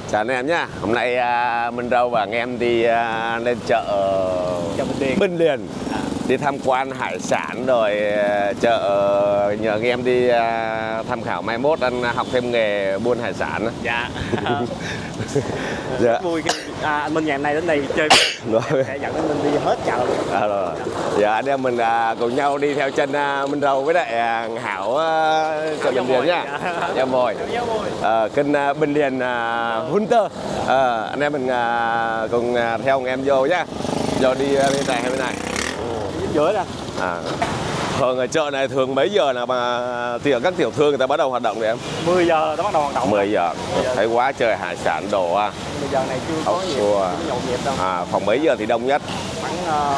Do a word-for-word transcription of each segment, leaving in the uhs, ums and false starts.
Chào anh em nhá. Hôm nay uh, Minh Râu và anh em đi uh, lên chợ chợ Bình Điền. Bình Điền à. Đi tham quan hải sản rồi uh, chợ uh, nhờ anh em đi uh, tham khảo mai mốt anh học thêm nghề buôn hải sản. Dạ. Dạ. Rất vui khi à, anh Minh ngày hôm nay đến đây chơi rồi. Sẽ dẫn anh Minh đi hết chợ luôn. À, rồi. Dạ anh em mình uh, cùng nhau đi theo chân uh, Minh Râu với lại uh, Hảo uh, chợ Bình Điền nhá. Dạ mồi. Uh, kênh uh, Bình Điền uh, Hunter. À, anh em mình uh, cùng uh, theo anh em vô nhá. Vô đi uh, bên này hay bên này. Dưới ra. À. Thường ở chợ này thường mấy giờ là mà tiểu các tiểu thương người ta bắt đầu hoạt động vậy em? mười giờ nó bắt đầu hoạt động. mười giờ. Thấy quá trời hải sản đồ à. mười giờ này chưa có gì nhộn nhịp đâu. À, phòng mấy giờ thì đông nhất? Khoảng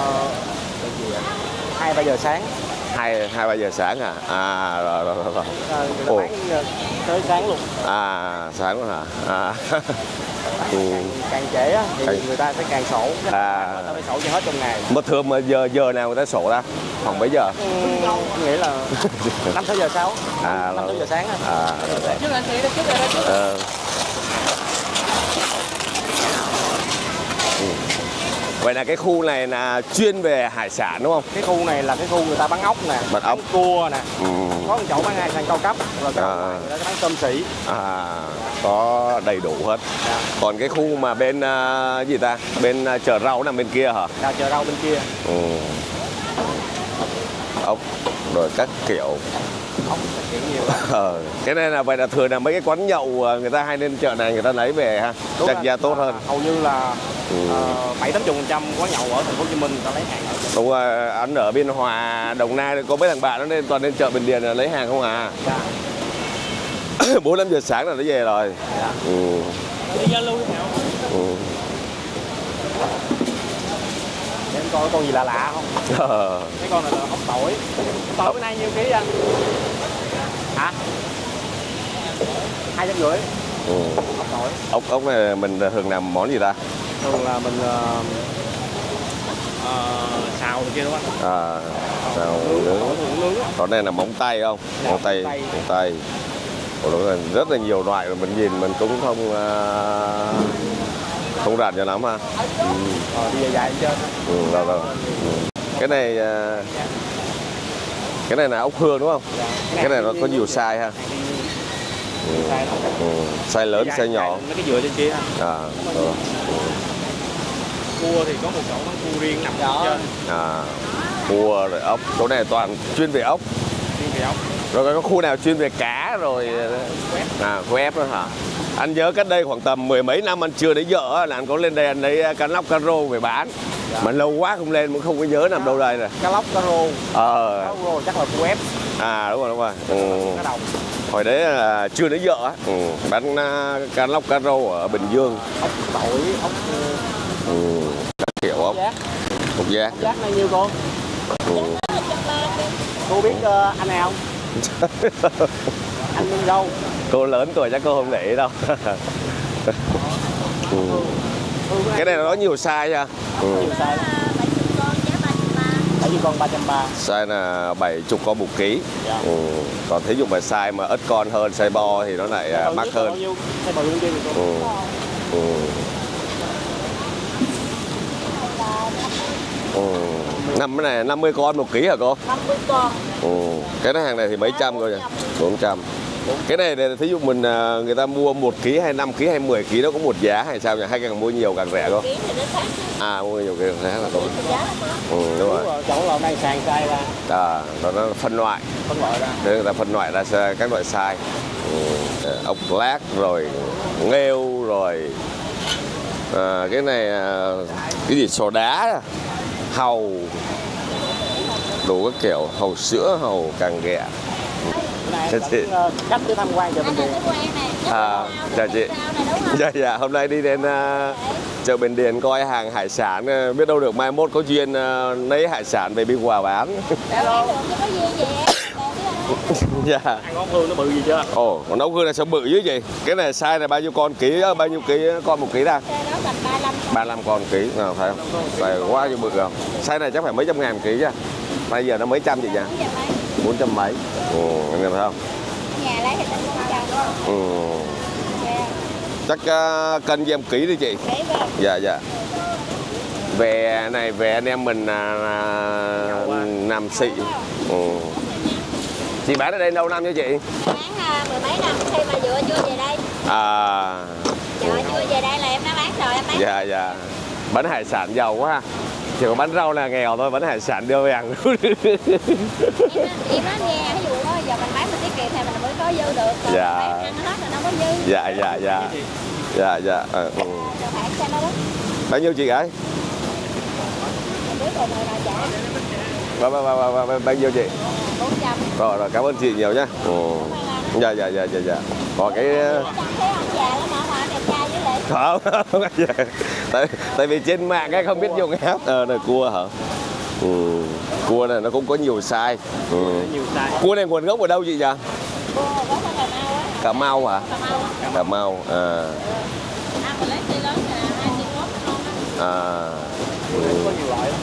hai ba giờ sáng. hai hai ba giờ sáng à? À rồi rồi rồi. À, người ta bán tới sáng luôn. À sáng luôn hả? À. Ừ. Càng, càng trễ á, thì càng... người ta sẽ càng sổ. À. Người ta phải sổ cho hết trong ngày. Mà thường mà giờ giờ nào người ta sổ ra? Khoảng mấy giờ? Ừ, nghĩa là năm sáu giờ sáu. À, năm sáu giờ sáng á. À. Trước anh chị trước đây trước. Ờ. Ừ. Vậy là cái khu này là chuyên về hải sản đúng không? Cái khu này là cái khu người ta bán ốc nè, bán ốc, cua nè, ừ. Có một chỗ bán hải sản cao cấp, rồi cái à. Người ta bán tôm sỉ. À, có đầy đủ hết. Dạ. Còn cái khu mà bên uh, gì ta? Bên uh, chợ rau nằm bên kia hả? Dạ, chợ rau bên kia. Ừ. Ốc rồi các kiểu. Ốc các kiểu nhiều. Ờ, cái này là vậy là thường là mấy cái quán nhậu người ta hay lên chợ này người ta lấy về ha. Đúng chắc giá tốt hơn. Hầu như là bảy tám chục phần trăm quán nhậu ở thành phố Hồ Chí Minh người ta lấy hàng ở. Đúng rồi, anh ở Biên Hòa, Đồng Nai có mấy thằng bạn nó lên toàn lên chợ Bình Điền là lấy hàng không à. Dạ. bốn năm giờ sáng là nó về rồi. Dạ. Ừ. Đi giao lưu với Hảo. Ừ. Để em coi có con gì lạ lạ không? Ờ. Cái con này là ốc tỏi. Tỏi bữa nay nhiêu ký anh? Hả? Hai trăm rưỡi. Ừ. Ốc tỏi. Ốc ốc này mình thường làm món gì ta? Thường là mình uh, uh, xào được kia đúng không anh? À, xào nướng. Còn đây là móng tay không? Dạ, móng tay, tay. móng tay. Ủa, đó là rất là nhiều loại rồi mình nhìn mình cũng không uh, không rành cho lắm ha. Ừ. Ờ, đi dài dài trên. Ừ, rồi, rồi. Ừ. Cái này uh, cái này là ốc hương đúng không? Dạ. Cái này nó có nhiều size ha. Ừ. Ừ. Size lớn, size nhỏ. Mấy cái dừa trên kia. À, ừ. Cua thì có một chỗ bán cua riêng nằm ở trên. À, cua rồi ốc. Chỗ này toàn chuyên về ốc. Chuyên về ốc. Rồi có khu nào chuyên về cá rồi. À, khu ép đó hả? Anh nhớ cách đây khoảng tầm mười mấy năm anh chưa lấy vợ là anh có lên đây anh lấy cá lóc cá rô về bán. Dạ. Mà lâu quá không lên cũng không có nhớ nằm đâu đây rồi. Cá lóc cá rô. Ờ. Cá rô chắc là khu ép. À đúng rồi đúng rồi. Ừ. Cá đồng. Hồi đấy là chưa lấy vợ á. Ừ. Bán cá lóc cá rô ở Bình Dương. Ốc tỏi, ốc ừ. Các kiểu ốc. Ốc giác. Ốc giác này nhiêu cô? Ừ. Cô biết uh, anh nào? Anh Minh Râu. Cô lớn tuổi chắc cô không để ý đâu. Ừ. Cái này nó có nhiều size nha. Ừ. Nhiều size. bảy mươi con ba trăm ba mươi. Size là bảy mươi con một ký. Dạ. Ừ. Còn thí dụ mà size mà ít con hơn, size bo thì nó lại uh, mắc hơn. Size bự hơn cô. Ừ. Ừ. Ừ. Năm cái này năm mươi con một ký hả cô? năm mươi con. Ừ. Cái hàng này thì mấy trăm thôi nha. bốn trăm. Cái này thì thí dụ mình người ta mua một ký hay năm ký hay mười ký nó có một giá hay sao nhỉ? Hay càng mua nhiều càng rẻ không? À mua nhiều càng rẻ là tốt. Ừ, đúng rồi. Chỗ lò này sàn size ra. À, nó nó phân loại. Phân loại ra. Để người ta phân loại ra các loại size. Ừ, ốc lác rồi nghêu rồi à, cái này cái gì sò đá, hàu đủ các kiểu, hàu sữa, hàu càng ghẹ. Cách tới tham quan chợ Bình Điền. À, chào chị. Dạ dạ, hôm nay đi đến uh, chợ Bình Điền coi hàng hải sản, uh, biết đâu được mai mốt có duyên uh, lấy hải sản về Biên Hòa bán. Hello. Dạ. Ăn ốc hương nó bự gì chưa? Ồ, còn ốc hương này sao bự dữ gì? Cái này size này bao nhiêu con ký, bao nhiêu ký con một ký ra? ba mươi lăm con ký, nào thấy không? Size quá như bự không? Size này chắc phải mấy trăm ngàn ký chứ. Bây giờ nó mấy trăm chị nhỉ? bốn trăm mấy. Ừ, anh em thấy không? Nhà lấy thì tính bốn trăm. Ừ. Chắc uh, cân cho em ký đi chị. Ký rồi. Dạ dạ. Về này về anh em mình uh, Nam Sĩ. Ừ. Chị bán ở đây lâu năm chưa chị? Bán uh, mười mấy năm khi mà vừa chưa về đây. À. Chợ chưa về đây là em đã bán rồi, em bán. Dạ dạ. Bán hải sản giàu quá ha. Chỉ có bán rau là nghèo thôi, bán hải sản đưa về ăn. em, em nói nghe, ví dụ đó giờ mình bán mình tiết kiệm thì mình mới có dư được. Còn Dạ. bán ăn hết là nó có dư. Dạ dạ dạ. Dạ dạ. À, ừ. Rồi bạn xem đó đó. Bao nhiêu chị gái? Em biết rồi người nào trả. Bao, bao, bao, bao, bao, bao nhiêu chị? bốn trăm. Rồi rồi, cảm ơn chị nhiều nhá. Ừ. Dạ dạ dạ dạ dạ. Có cái Chẳng thấy ông già lắm mà mà đẹp trai với lại. không. tại tại vì trên mạng cái không biết dùng app. Ờ này cua hả? Ừ. Cua này nó cũng có nhiều size. Ừ. Nhiều size. Cua này nguồn gốc ở đâu chị nhỉ? Cua có Cà Mau á. Cà Mau hả? Cà Mau. Cà Mau. À. Ăn mình lấy cây lớn là hai cây mốt ngon á. À. Ừ. Có nhiều loại lắm.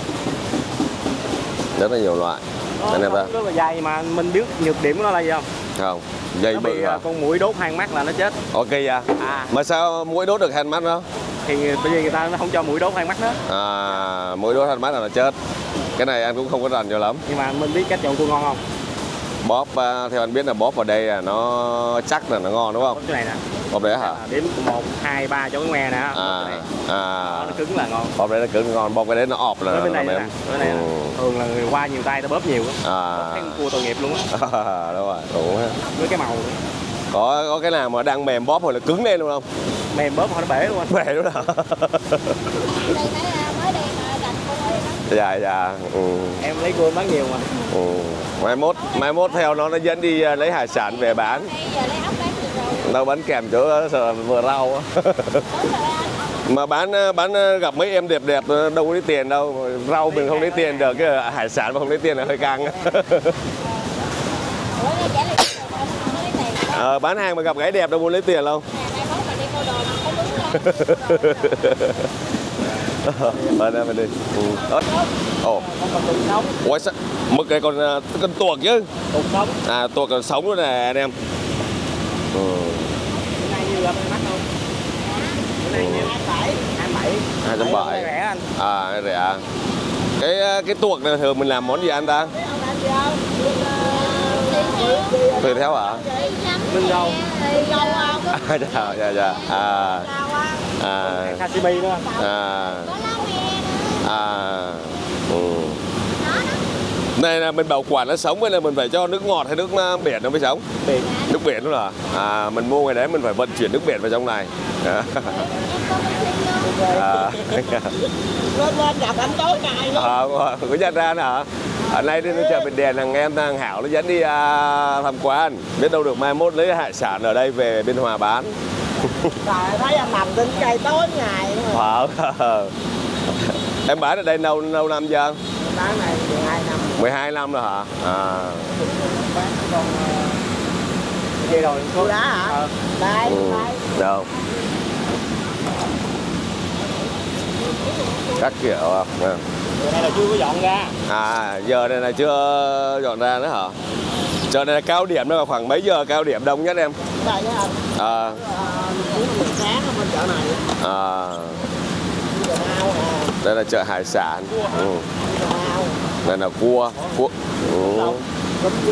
Rất là nhiều loại. Nó, Anh em nó ta. rất là dày mà mình biết nhược điểm của nó là gì không? Không. Dây Nó bự bị hả? con muỗi đốt hang mắt là nó chết. Ok à? À. Mà sao muỗi đốt được hand mắt đó? Thì bởi vì người ta nó không cho muỗi đốt hang mắt đó. À, muỗi đốt hand mắt là nó chết. Cái này anh cũng không có rành nhiều lắm. Nhưng mà mình biết cách chọn cua ngon không? Bóp uh, theo anh biết là bóp vào đây là nó chắc là nó ngon đúng không? Cái này nè. Bóp đấy hả? À, đếm một, hai, ba cho cái ngoe nè. À, à. Nó cứng là ngon. Bóp đấy nó cứng ngon, bóp cái đấy nó ọp là Ở bên nó này nè, mềm. ở bên này nè. Ừ. Thường là người qua nhiều tay ta bóp nhiều á. À. Thấy con cua tội nghiệp luôn á. Đúng rồi, đúng rồi. Với cái màu nữa. Có có cái nào mà đang mềm bóp rồi là cứng lên luôn không? Mềm bóp họ nó bể luôn anh. Bể luôn hả? Đây mấy mới đây mà đặt cua đây đó. Dạ dạ. Ừ. Em lấy cua bán nhiều mà. Ừ. Mai mốt mai mốt theo nó nó dẫn đi uh, lấy hải sản về bán. Bây giờ lấy ốc bán được rồi. Đâu bán kèm chỗ sợ vừa rau á. Đúng rồi anh. Mà bán bán gặp mấy em đẹp đẹp đâu có lấy tiền đâu, rau mình không lấy tiền được, cái hải sản mà không lấy tiền là hơi căng. Ủa nó trả lại rồi không có lấy tiền. Ờ, bán hàng mà gặp gái đẹp đâu muốn lấy tiền đâu. Nè mai mốt mình đi mua đồ mà không đúng ra. Bên đây bên đi. Ừ. Ồ. Con còn tuột sống. Ủa sao? Mực này còn con tuộc chứ? Tuột sống. À tuộc còn sống luôn nè anh em. Ừ. Bữa nay như gặp mắt không? Bữa nay như hai bảy. hai bảy. hai trăm bảy. Rẻ anh. À rẻ. Cái cái tuộc này thường mình làm món gì ăn ta? Tùy theo hả? Ninh rau. À, dạ dạ dạ. À. À. Sashimi nữa. À. À. Ừ. Này là mình bảo quản nó sống hay là mình phải cho nước ngọt hay nước biển nó mới sống? Biển. Nước biển luôn hả? À mình mua ngày đấy mình phải vận chuyển nước biển vào trong này. À. Lên lên gặp anh tối ngày luôn. À, có nhận ra nè hả? Ở nay đi chợ Bình Điền thằng em thằng Hảo nó dẫn đi à, tham quan. Biết đâu được mai mốt lấy hải sản ở đây về Biên Hòa bán. Trời thấy anh nằm trên cây tối ngày luôn. Ờ. Em bán ở đây lâu lâu năm chưa? Bán này mười hai năm. mười hai năm rồi hả? À. Bán con dây rồi. Cua đá hả? Ờ. Đây, Ừ. đây. Đâu? Các kiểu à. Bữa nay là chưa có dọn ra. À giờ này là chưa dọn ra nữa hả? Giờ này là cao điểm đó, khoảng mấy giờ cao điểm đông nhất em? Đây với anh. À. chín giờ sáng ở bên chợ này. À. Chợ Mau nè. Đây là chợ hải sản. Ừ. Chợ Mau. Đây là cua. Cua. Ừ. Cúm dưới.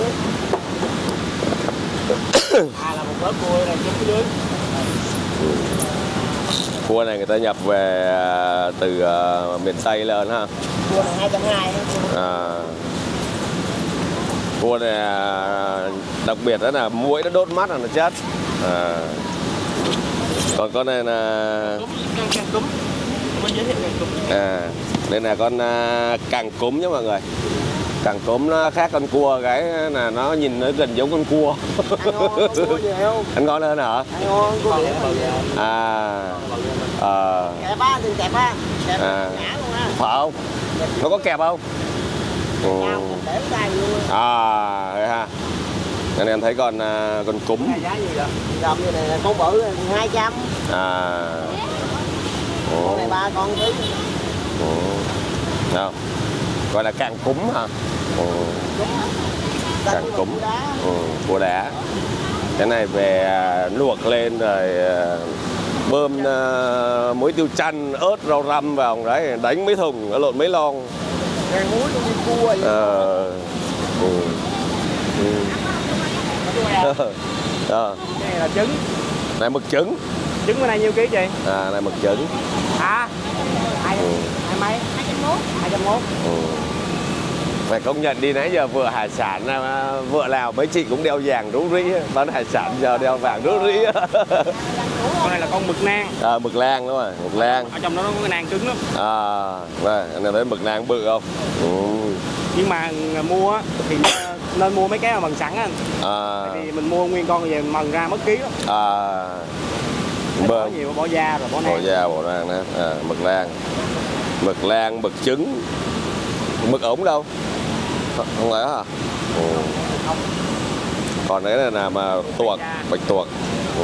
À là một bớt cua này trên dưới. Cua này người ta nhập về từ uh, miền Tây lên ha. Cua này hai trăm hai mươi. À. Cua này à, đặc biệt đó là muỗi nó đốt mắt là nó chết. À. Còn con này là Càng càng cúm. Mình giới thiệu càng cúm. à, đây là con uh, càng cúm nhé mọi người. Càng cúm nó khác con cua cái là nó nhìn nó gần giống con cua. Ăn ngon, con cua nhiều. Anh ngon hơn hả? Ăn ngon, cua biển bự. À. À. Kẹp á, đừng kẹp á. Kẹp À. ngã luôn á. Phải không? Nó có kẹp không? Ừ. Nhau, để tay luôn. À, đây ha. Anh em thấy con uh, con cúm. Giá gì vậy? Gồm như này là con bự hai trăm. À. Con Ồ. này ba con tí. Ồ. Đâu? Gọi là càng cúm hả? Ồ. Càng cúm. Cua đá. Ừ, cua đá. Cái này về luộc lên rồi bơm uh, muối tiêu chanh, ớt, rau răm vào đấy, đánh mấy thùng, lộn mấy lon. Rang muối cũng như cua vậy. Ờ. Ừ. Ừ. Ờ. Cái này là trứng. Này mực trứng. Trứng bữa nay nhiêu ký chị? À, này mực trứng. À, hai, Ừ. hai mấy? hai trăm mốt. hai trăm mốt. Ừ. Phải công nhận đi nãy giờ vừa hải sản vợ nào mấy chị cũng đeo vàng rú rĩ, bán hải sản giờ đeo vàng rú rĩ. Con này là con mực nang. À, mực lang đúng rồi, mực lang. Ở trong đó nó có cái nang cứng lắm. À, đây, anh em thấy mực lang bự không? Ừ. Nhưng mà mua á, thì nên mua mấy cái mà mần sẵn á. À. Tại vì mình mua nguyên con về mần ra mất ký lắm. À. Bỏ nhiều, bỏ da rồi bỏ nang. Bỏ da, bỏ nang đó. À, mực lang. Mực lang, mực trứng. Mực ống đâu? Không phải hả? Ừ. Còn đấy là nào mà tuộc, bạch tuộc. Ừ.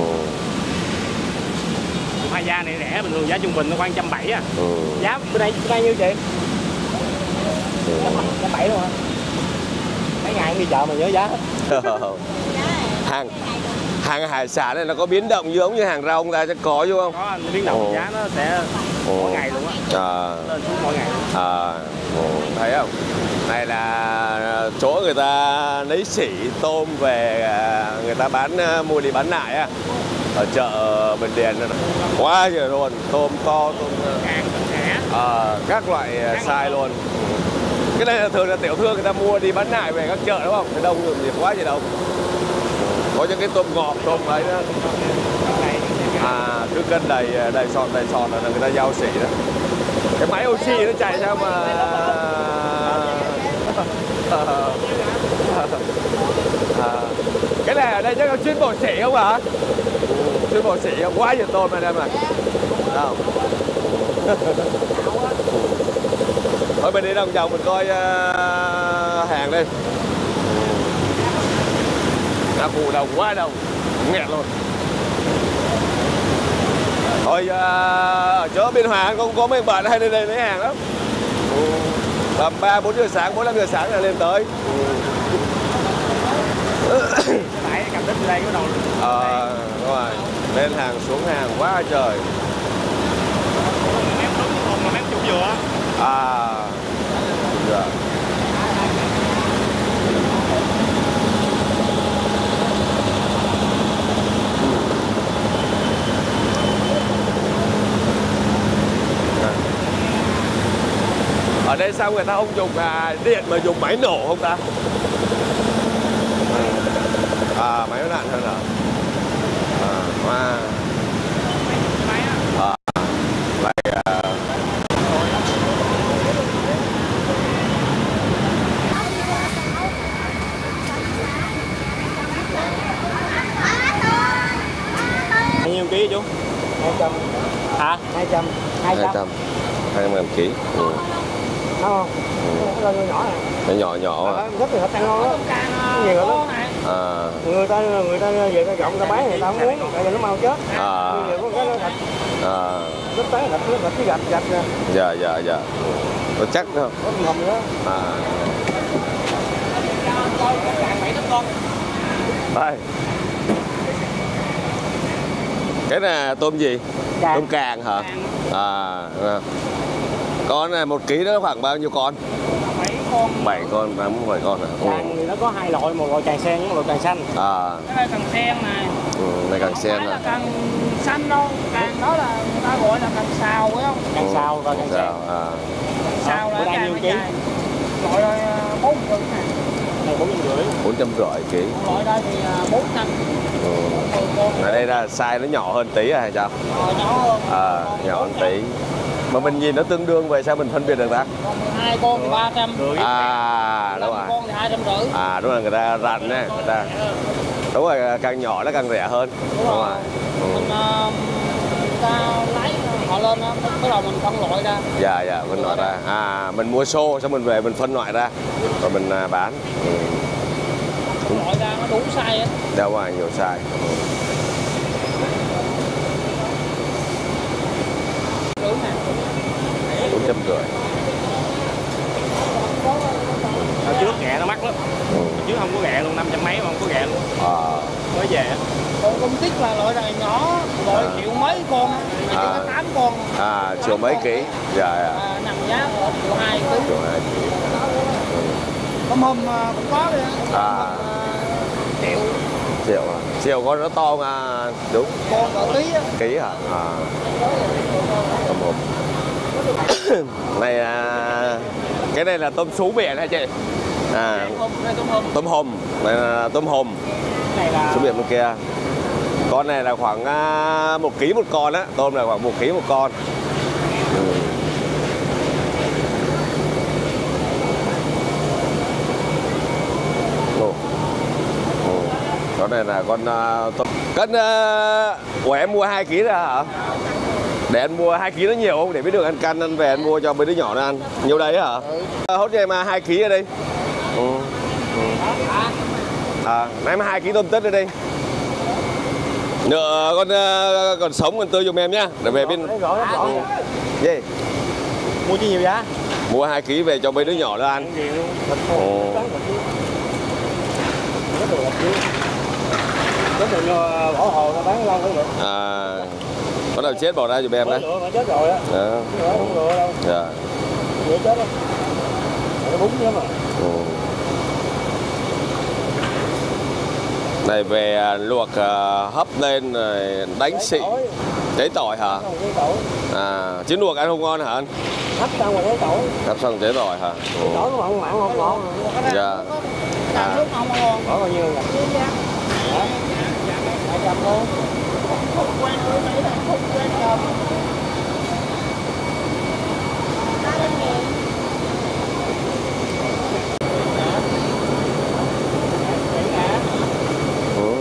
Hai da này rẻ, bình thường giá trung bình nó khoảng trăm bảy à. Ừ. Giá bữa nay bữa nay nhiêu chị? Ừ. Trăm bảy luôn hả? Mấy ngày đi chợ mà nhớ giá hết. hàng hàng hải sản này nó có biến động giống như hàng rau không ta, chắc có chứ không? Có, biến động Ồ. giá nó sẽ Ồ. mỗi ngày luôn á. À. Lên xuống mỗi ngày. À. Ồ. Thấy không? Này là chỗ người ta lấy sỉ tôm về, người ta bán mua đi bán lại á, ở chợ Bình Điền quá trời luôn, tôm to, tôm Càng rẻ. à, các loại size luôn. Cái này là thường là tiểu thương người ta mua đi bán lại về các chợ đúng không? Cái đông gì quá gì đâu. Có những cái tôm ngọt, tôm ấy đó. À, cứ cân đầy đầy sòn đầy sòn là người ta giao sỉ đó. Cái máy oxy nó chạy sao mà à, cái này ở đây chắc là chuyên bổ sỉ không hả? Chuyên bổ sỉ không? Quá nhiều tôm này em này. Đâu? Thôi mình đi đồng vòng mình coi uh, hàng đi. Đã phụ đồng quá đông, nghẹt luôn. Thôi uh, ở chỗ Biên Hòa không có mấy bạn hay lên đây lấy hàng lắm. Ừ. Tầm ba bốn giờ sáng, bốn năm giờ sáng là lên tới. Tại cầm đít đây có đầu. Ờ, đúng rồi. Lên hàng xuống hàng quá trời. Mém đúng còn là mém chục dừa. À. Dạ. Ở đây sao người ta không dùng à, điện mà dùng máy nổ không ta? À, máy nổ hơn hả? À, wow. À, lại à. Bao nhiêu ký chú? hai trăm. Hả? hai trăm. hai trăm. hai trăm ký. Ừ. Đúng không? Ừ. Nó nhỏ này. Nó nhỏ nhỏ à. Rất là hợp ăn ngon đó. Nhiều lắm. À. Người ta người ta về ta dọn ta bán người ta không muốn, tại vì nó mau chết. À. Nhiều có cái nó thịt. À. Rất tới thịt, rất thịt cái gạch gạch nè. Dạ dạ dạ. Có chắc không? Có hầm nữa. À. Đây. Cái này tôm gì? Càng. Tôm càng hả? À. Con này một ký đó khoảng bao nhiêu con? Bảy con. Bảy con, tám bảy con à? Càng thì nó có hai loại, một loại càng sen với một loại càng xanh. À. Cái này càng sen này. Ừ, này càng sen Không phải à? là càng xanh đâu, càng đó là người ta gọi là càng xào phải không? Càng sao và càng sen. Sao? À. Xào Bữa là nay càng nhiêu nó ký? dài. Loại là bốn cân này. Này bốn trăm rưỡi. Bốn trăm rưỡi ký. Loại đây thì bốn trăm. Ừ. Ở đây là size nó nhỏ hơn tí à hay sao? Rồi nhỏ hơn. À, nhỏ hơn tí. Mà mình nhìn nó tương đương vậy sao mình phân biệt được ta? Còn hai con thì ba trăm. À, đúng rồi. Con thì hai trăm rưỡi. À, đúng rồi, người ta rặn nè, người ta. Đúng rồi, càng nhỏ nó càng rẻ hơn. Đúng rồi. Ừ. Mình uh, người ta lấy họ lên đó, bắt đầu mình phân loại ra. Dạ, dạ, phân loại ra. À, mình mua xô, xong mình về mình phân loại ra. Rồi mình à, bán. Ừ. Phân loại ra nó đủ size hết. Đâu rồi, nhiều size. Rưỡi nè. Bốn trăm rưỡi. Hồi trước ghẹ nó mắc lắm. Ừ. Hồi trước không có ghẹ luôn, năm trăm mấy mà không có ghẹ luôn. À. Mới về. Còn công tích là loại này nhỏ, loại À. triệu mấy con á. À. tám con. À, triệu mấy ký. Dạ. À, nằm giá triệu hai ký. Triệu hai ký. Tôm hùm cũng có đi. À. Triệu. Triệu à? Triệu con nó to mà đúng. Con cỡ tí á. Ký hả? À. Tôm hùm. Này à, cái này là tôm sú biển hả chị? À. Tôm hùm. Tôm hùm. Này là tôm hùm. Này là Sú biển bên kia. Con này là khoảng à, một ký một con á, tôm là khoảng một ký một con. Ừ. Ồ. Ồ. Con này là con uh, tôm. Cân uh, của em mua hai ký ra hả? Để anh mua hai ký nó nhiều không? Để biết được ăn cân ăn về anh mua cho mấy đứa nhỏ nó ăn. Nhiều đấy hả? Ừ. À, hốt cho em hai ký ở đây. Ừ. Ừ. À, nãy mà hai ký tôm tết ở đây. Nợ con uh, còn sống còn tươi giùm em nhá. Để về bên. Gì? Mua chi nhiều giá? Mua hai ký về cho mấy đứa nhỏ nó ăn. Ồ. Có đường bỏ hồ nó bán lâu cũng được. À. Có nào chết bỏ ra giùm em đấy. Lựa mà chết rồi á. Dạ. Không lựa đâu. Dạ. Lựa chết á. Nó bún lắm mà. Ừ. Này về à, luộc à, hấp lên rồi đánh xị. Cháy tỏi hả? À, chứ luộc ăn không ngon hả anh? Hấp xong rồi cháy tỏi. Hấp xong cháy tỏi hả? Ừ. Tỏi nó mặn mặn ngon ngon. Dạ. à. Nước ngon ngon. Bỏ bao nhiêu vậy? hai trăm luôn. Không quen với mấy thằng không quen cầm. Ừ.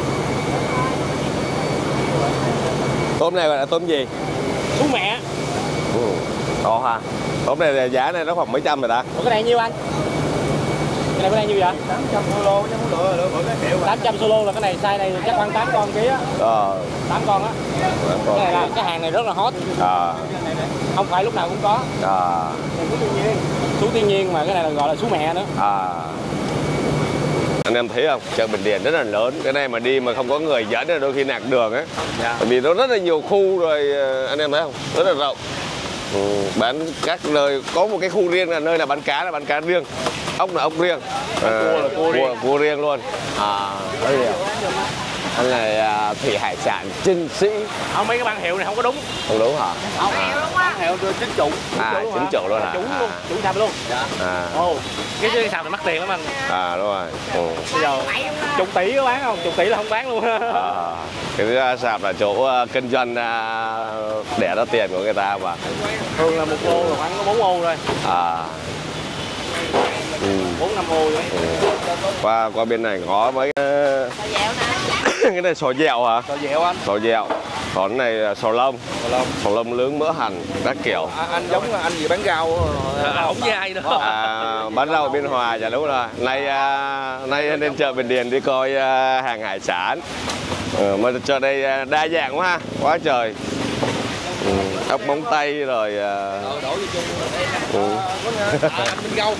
Tôm này gọi là tôm gì? Sú mẹ. Ừ. To ha. Tôm này là giá này nó khoảng mấy trăm rồi ta? Ủa cái này nhiêu anh? Cái này cái này nhiêu vậy? tám trăm solo chứ không lựa lựa bữa cái triệu. tám trăm solo là cái này size này chắc khoảng tám con ký á. Ờ. tám con á. Cái này là cái hàng này rất là hot. À. Không phải lúc nào cũng có. À. Sú thiên nhiên. Sú thiên nhiên mà cái này là gọi là sú mẹ nữa. À. Anh em thấy không? Chợ Bình Điền rất là lớn. Cái này mà đi mà không có người dẫn thì đôi khi nạc đường ấy. Dạ. Bởi vì nó rất là nhiều khu rồi, anh em thấy không? Rất là rộng. Ừ, bán các nơi, có một cái khu riêng là nơi là bán cá là bán cá riêng, ốc là ốc riêng, à, cua là cua riêng. cua riêng luôn. À, đây là anh này à, thủy hải sản chân sĩ. Không, mấy cái bảng hiệu này không có đúng. Không đúng hả? Không hiệu đúng á. Hiệu đưa chính chủ. À, chính chủ luôn hả? Chủ À. luôn, chủ sạp luôn. Dạ. À. Ồ, cái cái sạp này mắc tiền lắm anh. À đúng rồi. Ừ. Bây giờ chục tỷ có bán không? Chục tỷ là không bán luôn. À, cái sạp là chỗ uh, kinh doanh uh, đẻ ra tiền của người ta mà. Thường là một ô là khoảng có bốn ô thôi. À. Ừ. Bốn năm ô thôi. Ừ. Qua qua bên này có mấy uh, cái này sò dẹo hả? Sò dẹo anh. Sò dẹo. Còn này là sò lông. Sò lông. Sò lông nướng mỡ hành các kiểu. À, anh giống anh gì bán rau à, không dai đó. À, bán rau ở Biên Hòa, dạ đúng rồi. Nay à, nay lên chợ Bình Điền đi coi à, hàng hải sản. Ừ, mà chợ đây à, đa dạng quá ha, quá trời. Ừ, ốc móng tay rồi. À... Đổ vô chung Ừ. anh Minh Gâu.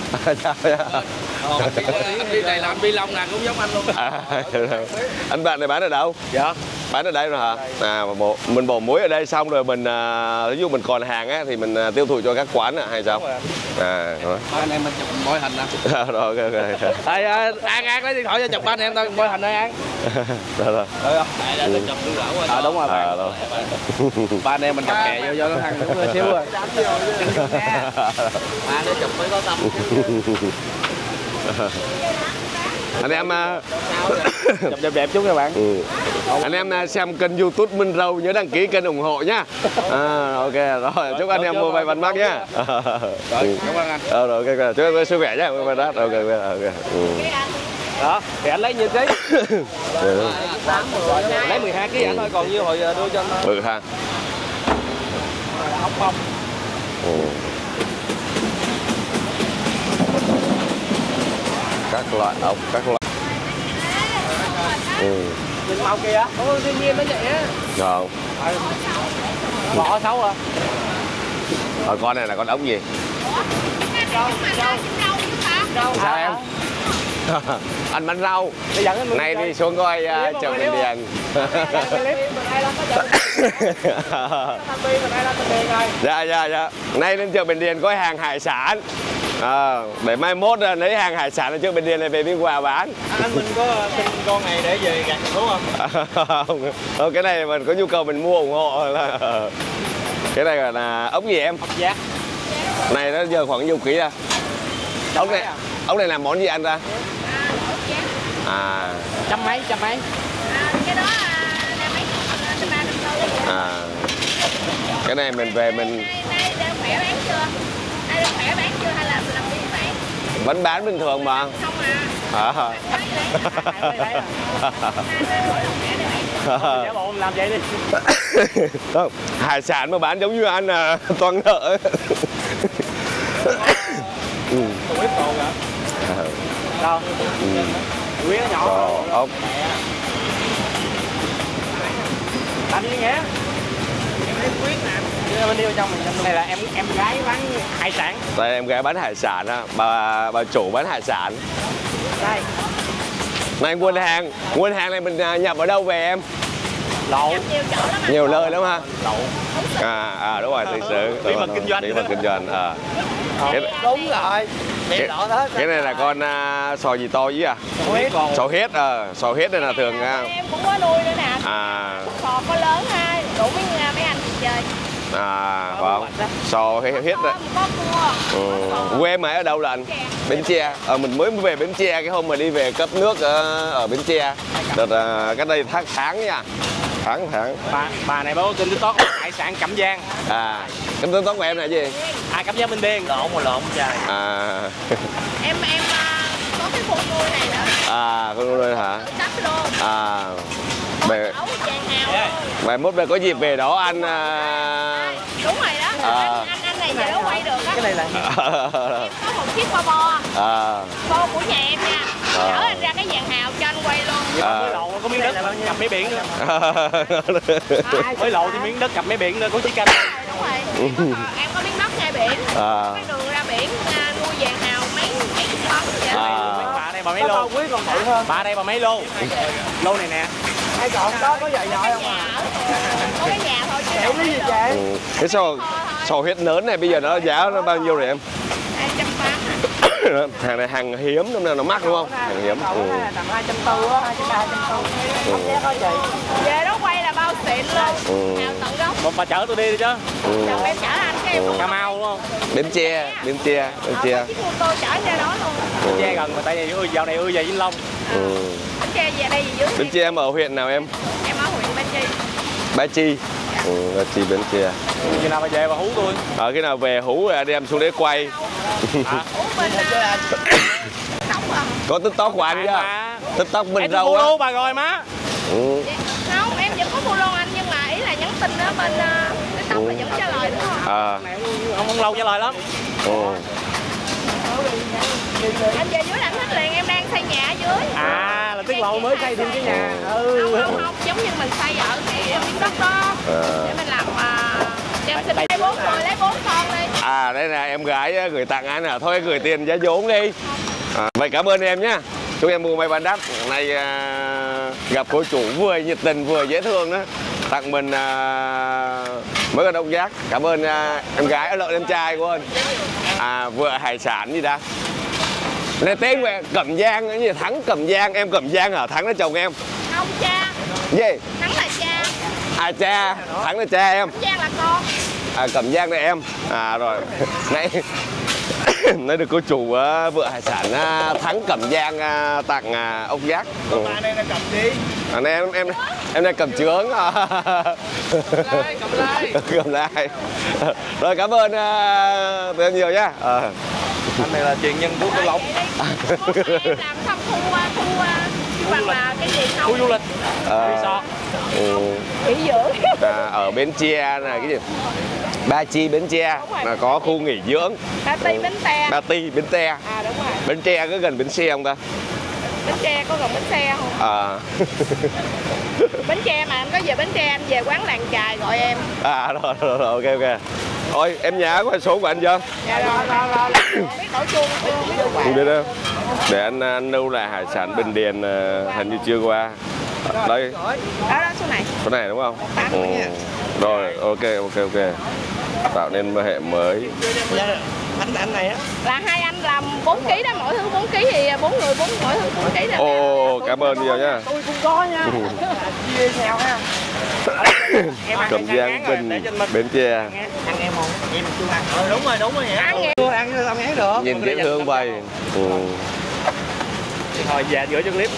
Anh đi này làm bi lông nè cũng giống anh luôn. À, anh bạn này bán ở đâu? Dạ. Bán ở đây rồi hả? À, bộ, mình bổ muối ở đây xong rồi mình à, ví dụ mình còn hàng á thì mình à, tiêu thụ cho các quán à, hay sao? À, rồi. Anh em mình chụp môi hình nè. Rồi, ok, ok. Ê, An, An lấy điện thoại cho chụp anh em tao môi hình đây An. Rồi, rồi. Được không? Chụp lưu lẩu rồi. À đúng rồi. À, rồi. Ba anh em mình cặp kè vô cho nó ăn cũng xíu rồi. Ba để chụp mới có tâm. Anh em chụp đẹp đẹp chút các bạn. Ừ. Anh em xem kênh YouTube Minh Râu nhớ đăng ký kênh ủng hộ nhá. À, ok rồi, chúc anh em mua may bán mắc nhá. Rồi, cảm ơn anh. Ờ, rồi ok, chúc anh sức khỏe nhá. Ok, ok, ok. Ừ. Đó, thì anh lấy nhiêu ký? Lấy mười hai ký anh thôi, còn nhiêu hồi đưa cho anh. Ừ ha. Ốc bông. Ừ. Các loại ốc, các loại. Ừ. Nhìn màu kìa, có thiên nhiên nó vậy á. Rồi. Vỏ xấu à? Rồi con này là con ốc gì? Rau, rau, rau, Sao em? Anh bán rau. Nay đi xuống coi uh, chợ Bình Điền. Thanh Biên rồi đây là Thanh Biên rồi. Dạ dạ dạ. Nay đến chợ Bình Điền có hàng hải sản. À, để mai mốt lấy hàng hải sản ở chợ Bình Điền này về Biên Hòa bán. Anh Minh có xin con này để về gặt đúng không? Không, cái này mình có nhu cầu mình mua ủng hộ. Cái này gọi là ốc gì em? Ốc giác. Này nó giờ khoảng nhiêu ký à? Ốc này, ốc này làm món gì ăn ra? À. Trăm mấy, trăm mấy. À, cái đó là mấy trăm ba trăm tư. À. Cái này mình về mình. Nay nay đang khỏe bán chưa? Nay đang khỏe bán chưa hay là làm gì bán? Vẫn bán bình thường mà. Không à. À. Giả bộ làm vậy đi. Không, hải sản mà bán giống như ăn là toan nợ. Ừ. Tôi biết cồn hả? À. Đâu? Ừ. Quý nó nhỏ. Ồ, ốc. Làm gì nghe? Em quyết nè. Bên đi vào trong mình. Này là em em gái bán hải sản. Đây em gái bán hải sản á, bà bà chủ bán hải sản. Đây. Này nguồn hàng, nguồn hàng này mình nhập ở đâu về em? Lậu. Nhiều chỗ lắm. Nhiều nơi lắm ha. Lậu. À à đúng rồi, thực sự. Bí mật kinh doanh. Bí mật kinh doanh. À. Cái, Đúng rồi. cái, cái này là con uh, sò gì to với à? Huyết. Sò huyết, à, sò huyết này là thường. Uh, Em cũng có nuôi nữa nè. à. Sò có lớn ha, đủ mấy mấy anh chơi. À vâng, sò huyết đấy. Có, có cua. Ừ. Quê em ở đâu là anh? Bến Tre. Ờ, mình mới về Bến Tre cái hôm mà đi về cấp nước ở, ở Bến Tre. Đợt uh, cái đây tháng tháng nha. Tháng tháng. Bà bà này báo kênh TikTok hải sản Cẩm Giang. À, cái TikTok của em là gì? À Cẩm Giang Bình Điền. Lộn mà lộn trời. À. Em em uh, có cái khu nuôi này nữa. À, con nuôi hả? Sắp luôn. À. Về Ấu vàng hào. mai mốt về có dịp về đó ăn. Uh... Đúng rồi đó. À. Anh, anh anh này giờ quay được á. Cái này là Em có một chiếc bo bo. À. Bo của nhà em nha. À. Chở anh ra cái vàng hào cho anh quay luôn. À. mới lậu có miếng đất cặp mấy biển nữa. Mới lậu thì miếng đất cặp mấy biển nữa có chiếc canh. Đúng rồi. Em có, em có miếng đất ngay biển. À. Cái đường ra biển à, nuôi vàng hào mấy mấy chục tấn vậy. À. Bà đây bà mấy lô? Quý còn bự hơn. Bà đây bà mấy lô? Lô này nè. Hai còn đó có dạy dạy không à? Có cái nhà thôi chứ đâu Cái gì được. vậy? Ừ. Cái sò sò huyết lớn này bây giờ nó giá nó bao nhiêu rồi em? hai trăm tám. Hàng này hàng hiếm nên là nó mắc đúng không? Hàng hiếm. Ừ. Tầm hai trăm tư á, hai trăm ba, hai trăm tư. Không giá có gì. Về đó quay là bao xịn luôn. Ừ. Hào tận gốc. Một bà chở tôi đi đi chứ. Ừ. Chồng em chở anh cái em Ừ. không Cà Mau đúng không? Bến Tre, Bến Tre, Bến Tre. Ờ, chiếc mô tô chở ra đó luôn. Ừ. Che gần mà tại vì ưa dạo này ưa về Vĩnh Long. Ừ. Bến Tre về đây gì dưới. Bến Tre em ở huyện nào em? Em ở huyện Ba Chi. Ba Chi. Ừ, Ba Chi Bến Tre. Khi nào bà về bà hú tôi. Ở khi nào về hú rồi đem xuống đấy quay. À. Ủa bên à, sống à. Có TikTok của anh chưa? TikTok Em mình tôi râu á. follow bà rồi má. Ừ. Không, em vẫn có follow anh nhưng mà ý là nhắn tin đó bên uh, TikTok là vẫn trả lời đúng không? À. Ông không lâu trả lời lắm. Ừ. Anh về dưới là anh thích liền, em đang xây nhà ở dưới. À là Tiết Lộ mới xây thêm cái nhà. Ừ. Không, không, không, giống như mình xây ở cái miếng đất đó. À. Để mình làm uh, em xin lấy bốn người, lấy bốn con đi. À đây là em gái á, gửi tặng anh à, thôi gửi tiền giá vốn đi. À, vậy cảm ơn em nhé. Chúc em mua may bán đắt. Hôm nay à, gặp cô chủ vừa nhiệt tình vừa dễ thương đó. Tặng mình à, mới con ốc giác. Cảm ơn à, em gái ở lợi em trai của anh. À vừa hải sản gì ta? Này tên của em Cẩm Giang cái gì Thắng Cẩm Giang, em Cẩm Giang hả? Thắng là chồng em. Không cha, Gì? Thắng là cha, À cha, Thắng là cha em. Cẩm Giang là con. À Cẩm Giang là em. À rồi. Nãy Nói được cô chủ uh, vựa hải sản uh, Thắng Cẩm Giang uh, tặng uh, ốc giác. Ừ. Bà này là cầm đi. À, này, em em em đây cầm trướng. Cầm lai. Cầm lai. Rồi cảm ơn uh, em nhiều nhá. À. Anh này là truyền nhân của Cửu Long. Em làm xong khu khu chứ bằng là cái gì không? Khu du lịch. À. Resort. Ừ. Nghỉ dưỡng. À, ở Bến Tre là cái gì? Ba Chi Bến Tre là có khu nghỉ dưỡng. Ba Ti Bến Tre. Ba Ti Bến Tre. À đúng rồi. Bến Tre có gần Bến Xe không ta? Bến Tre có gần Bến Xe không? À. Bến Tre mà anh có về Bến Tre anh về quán làng chài gọi em. À rồi rồi, rồi ok ok. Ôi em nhớ có số của anh chưa? Dạ rồi rồi rồi. Biết đổ chuông chưa? Không biết đâu. Để anh, anh nâu là hải sản Bình Điền hình như chưa qua. Đây, Đó đó số này. cái này đúng không? tám Ừ. nha. Rồi, ok, ok, ok. Tạo nên hệ mới. Anh anh này á. Là hai anh làm bốn ký đó, mỗi thứ bốn ký thì bốn người bốn mỗi thứ bốn ký là. Ồ, cảm ơn nhiều nhá. Tôi cũng có nha. Chia nhau ha. Em ăn Cẩm cái Giang, ngán rồi, Vinh, để trên mình. Bến Tre. Ăn em không? Em chưa ăn. Ờ, đúng rồi, đúng rồi vậy. Ăn nghe. Chưa ăn sao làm ngán được. Nhìn dễ thương vậy. Ừ. Thôi về giữa cho clip.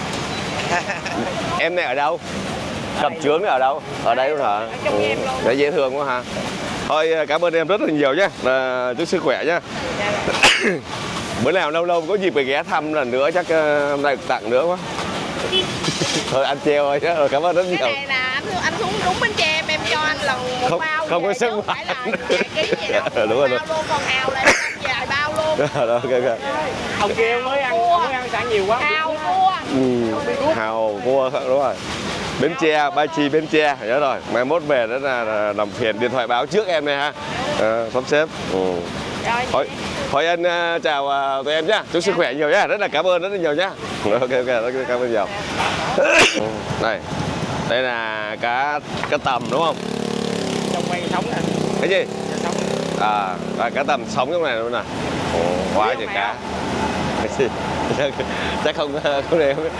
Em này ở đâu? Cặp trướng này ở đâu? Ở đây luôn hả? trong Ừ. em luôn. Đấy, dễ thương quá ha. Thôi cảm ơn em rất là nhiều nhé. À, chúc sức khỏe nhé. Bữa nào lâu lâu có dịp phải ghé thăm lần nữa chắc uh, hôm nay tặng nữa quá. Thôi ăn treo thôi chứ. Rồi, cảm ơn rất nhiều. Cái này là anh anh xuống đúng Bến Tre em em cho anh lần một Không- bao. không có về, sức chứ không phải là vài ký gì đâu. Đúng rồi, Bao luôn, còn hào lại vài bao luôn. Rồi, ok, ok. Ông kia mới ăn, ông mới ăn sẵn nhiều quá. Hào cua. Ừ. Hào cua đúng rồi. Bến Tre, Ba Chi, Bến Tre, nhớ rồi. Mai mốt về đó là, là làm phiền điện thoại báo trước em này ha. À, sắp xếp. Ừ. Rồi. Thôi, thôi anh uh, chào uh, tụi em nhá. Chúc sức khỏe nhiều nhá. Rất là cảm ơn rất là nhiều nhá. Ok, ok, rất là cảm ơn nhiều. Ừ. Đây, đây là cá cá tầm đúng không? Trong quay sống nè. Cái gì? Sống. À, à cá tầm sống trong này luôn nè. Ồ, quá trời cá. Cái gì? Chắc, chắc không không để không biết.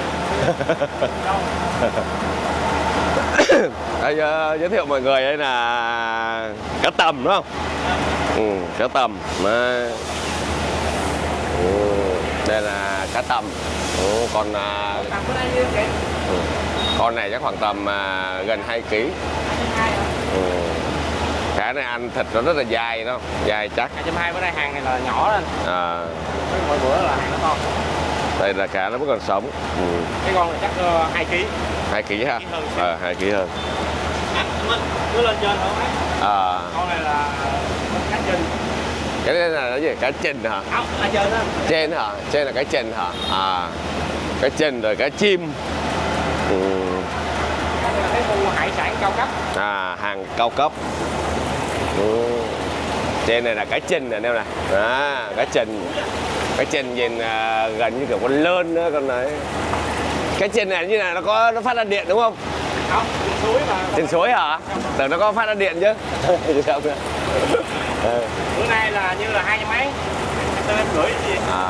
Đây, uh, giới thiệu mọi người đây là cá tầm đúng không? Ừ, cá tầm mà ừ, đây là cá tầm. Ừ, còn uh, Tầm ở đây như vậy. ừ, con này chắc khoảng tầm uh, gần hai ký. Ừ. Cá này ăn thịt nó rất là dai đó, dai chắc. hai trăm hai mươi bữa nay hàng này là nhỏ lên. À, Mỗi bữa là hàng nó to. đây là cá nó vẫn còn sống. Ừ. Cái con này chắc uh, hai ký. hai ký ha? Hai ký hơn. Ờ, hai ký hơn. Anh Minh cứ lên trên thôi. À, Con này là cá trình. cái này là cái gì? Cá trình hả? Không, ở trên đó. Trên hả? Trên là cái trình hả? À, cái trình rồi cá chim. Ừ. Đây là cái khu hải sản cao cấp. À, hàng cao cấp. Ừ. Trên này là cá trình này em này. À, cá trình. Cá trình nhìn à, gần như kiểu con lơn nữa con đấy. Cái trình này như này nó có nó phát ra điện đúng không? Không, trên suối mà. Trên suối hả? Tưởng nó có phát ra điện chứ. Không nữa. Ừ. Bữa nay là như là hai trăm mấy. Hai trăm em rưỡi gì? À,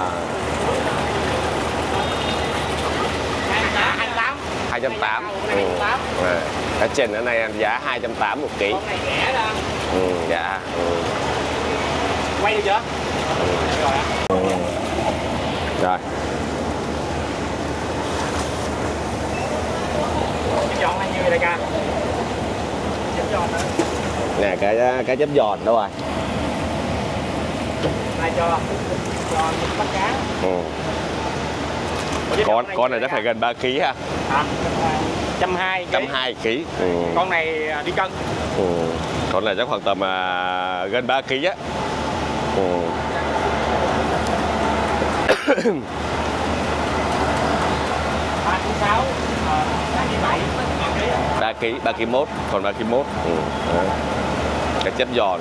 Hai trăm tám. hai trăm tám mươi. hai trăm tám. Ừ. À, cá trình ở này giá hai trăm tám mươi một ký. Con này rẻ ra. Ừ, dạ. Ừ. Quay được chưa? Rồi á. Rồi. Cái giòn này nhiêu vậy đại ca? Chấm giòn nữa. Nè cái cái chấm giòn đâu rồi? Này cho cho bắt cá. Ừ. Con con này chắc phải gần ba ký ha. Hả? Trăm hai. Trăm hai ký. Ừ. Con này đi cân. Ừ. Con này chắc khoảng tầm à, gần ba ký á. Ừ. Ba ký sáu. Ba ký bảy. ba ký, ba ký mốt, còn ba ký mốt. Ừ. Đấy. Cái chấm giòn.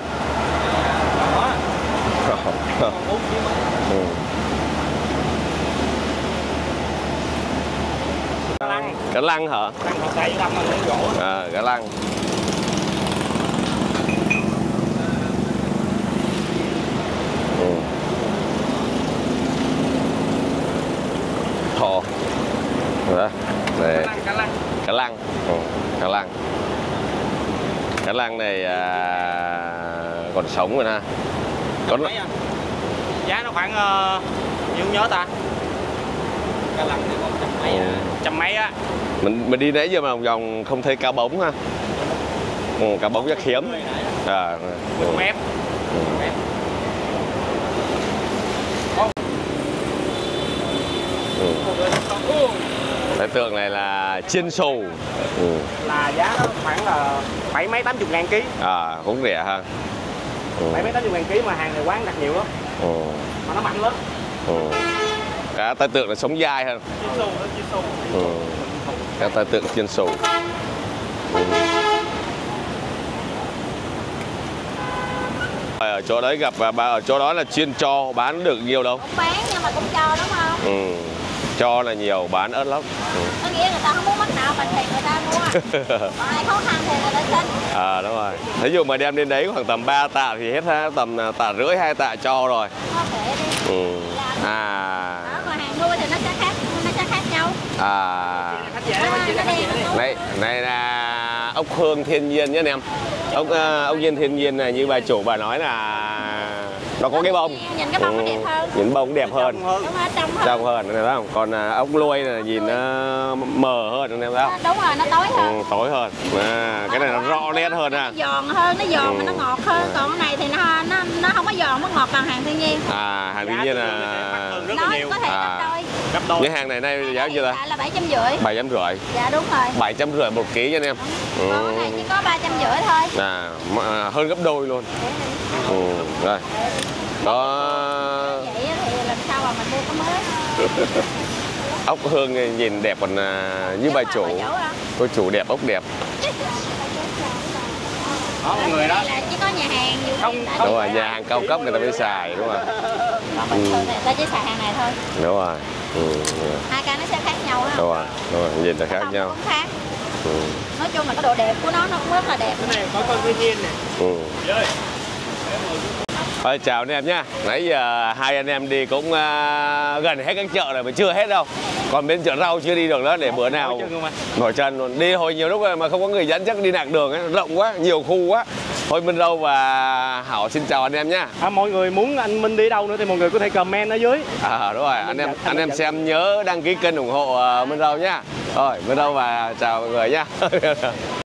Đó. bốn ký mấy. Ừ. Cá lăng. Cá lăng hả? Lăng họ xài đâm là miếng gỗ. À, cá lăng. Ừ. Thò. Đó. Đây. Cá lăng, cá lăng. Cá lăng. Ừ. Cá lăng. Cá lăng này à, còn sống rồi ha. Còn Mấy anh? Giá nó khoảng uh, nhiêu nhớ ta? Cá lăng thì còn trăm mấy à? Trăm mấy á. mình mình đi nãy giờ mà vòng vòng không thấy cá bống ha. Ừ, cá bống rất hiếm. À, ừ. Một mép. Mép. Ừ. Cái tượng này là chiên xù. Ừ. Là giá nó khoảng là bảy mấy tám chục ngàn ký. À, cũng rẻ ha. Ừ. Bảy mấy tám chục ngàn ký mà hàng này quán đặt nhiều lắm. Ừ. Mà nó mạnh lắm. Ừ. Cá tai tượng là sống dai hơn. Chiên xù, nó chiên xù. Ừ. Cá tai tượng chiên xù. Ừ. Ở chỗ đấy gặp bà ở chỗ đó là chuyên cho bán được nhiều đâu. Cũng bán nhưng mà cũng cho đúng không? Ừ. Cho là nhiều, bán ớt lắm. Ừ. Có nghĩa người ta không muốn mất nào mình thì người ta mua. Còn ai khó khăn thì người ta xin. À đúng rồi. Ví dụ mà đem đến đấy khoảng tầm ba tạ thì hết ha, tầm tạ rưỡi hai tạ cho rồi. Có thể đi. Ừ. À. Đó, còn hàng nuôi thì nó sẽ khác, nó sẽ khác nhau. À. Khách dễ mà chị khách Này, này là ốc hương thiên nhiên nhé anh em. Ốc uh, ốc nhiên thiên nhiên này như bà chủ bà nói là nó có cái bông. Nhìn cái bông nó đẹp hơn. Nhìn bông đẹp hơn. Đúng rồi, trong hơn. Trong hơn, này thấy không? Còn uh, ốc luôi này nhìn nó mờ hơn anh em thấy không? Đúng rồi, nó tối hơn. Ừ, tối hơn. À, cái này nó rõ nét hơn à. Nó giòn hơn, nó giòn Ừ. mà nó ngọt hơn. Còn cái này thì nó nó nó không có giòn, nó ngọt bằng hàng thiên nhiên. À, hàng tự nhiên là rất Nó là nhiều. có thể À. gấp đôi. Gấp đôi. những hàng này này giá chưa ta? Hiện tại là bảy trăm rưỡi. bảy trăm rưỡi. Dạ đúng rồi. bảy trăm rưỡi một ký nha anh em. Ừ. Còn cái này chỉ có ba trăm rưỡi thôi. À, mà hơn gấp đôi luôn. Ừ, rồi. Đó. Vậy thì lần sau mà mình mua có mới. Ốc hương nhìn đẹp còn à, như bà chủ. Cô chủ đẹp, ốc đẹp. Đó mọi người đó. Đây là chỉ có nhà hàng nhiều Không, người ta Đúng đi rồi, ra. nhà hàng cao cấp người ta mới xài đúng không? Còn bình thường thì người ta chỉ xài hàng này thôi. Đúng rồi. Ừ, Hai cái nó sẽ khác nhau á. đúng rồi, đúng rồi, nhìn là khác Không, nhau. cũng khác. Ừ. Nói chung là cái độ đẹp của nó nó cũng rất là đẹp. Cái này có con thiên nhiên này. Ừ. Chơi. Thôi, chào anh em nhé. Nãy giờ hai anh em đi cũng à, gần hết các chợ rồi mà chưa hết đâu. Còn bên chợ rau chưa đi được đó, để bữa nào Nổi chân không anh? nổi chân luôn. Đi hồi nhiều lúc rồi mà không có người dẫn chắc đi lạc đường ấy, rộng quá, nhiều khu quá. Thôi Minh Râu và Hảo xin chào anh em nhé. À, mọi người muốn anh Minh đi đâu nữa thì mọi người có thể comment ở dưới. À đúng rồi, anh em dẫn, anh em dẫn. xem nhớ đăng ký kênh ủng hộ uh, Minh Râu nhá. Rồi, Minh Râu và chào mọi người nhá.